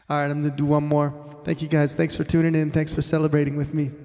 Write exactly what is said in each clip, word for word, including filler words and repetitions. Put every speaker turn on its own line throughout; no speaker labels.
All right, I'm going to do one more. Thank you guys. Thanks for tuning in. Thanks for celebrating with me.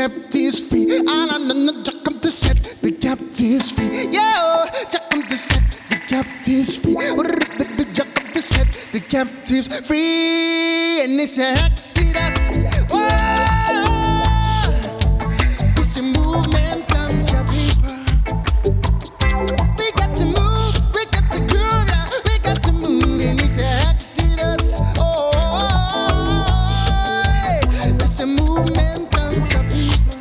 captives free. Ah, na, na, na, Jack come to set the captives free. Yo, Jack come to set the captives free. Jack come to set the captives free. And it's a exodus. Whoa, it's a movement on your people. We got to move, we got to groove now, we got to move. And it's a exodus. Oh, it's a movement on your people.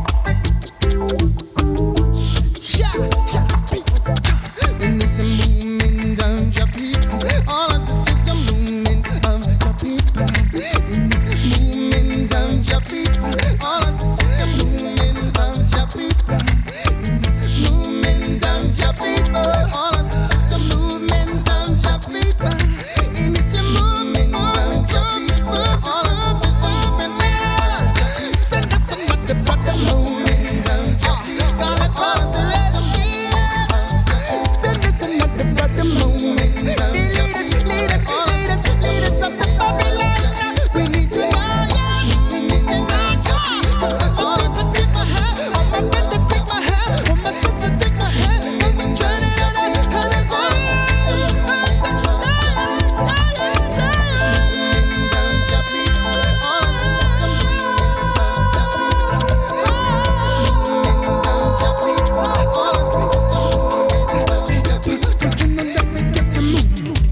Yeah, yeah, people. And it's a movement on your people. All of this is a movement of your people. And it's a movement on your people. All of this is a movement of your people. And it's a movement of your people. All of this is a movement of your people. And it's a movement of your people. All of this is a movement. Send us another brother movement of your people. Gonna cross the Red Sea. Send us another brother movement. Lead us, lead us, lead us, lead us up to Babylon. We need to know, yeah. We need to know, yeah. Oh, people take my hand. Oh, my brother take my hand. Oh, my sister take my hand. As we turn it on, how to go. Zion, Zion, Zion. Down your people. All of this is a movement down your people. All of this is a movement down your people. Don't you know that we get to move?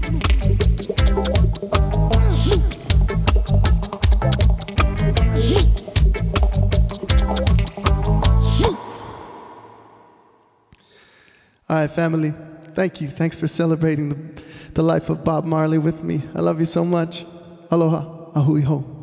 All right, family. Thank you. Thanks for celebrating the, the life of Bob Marley with me. I love you so much. Aloha. Ahui ho.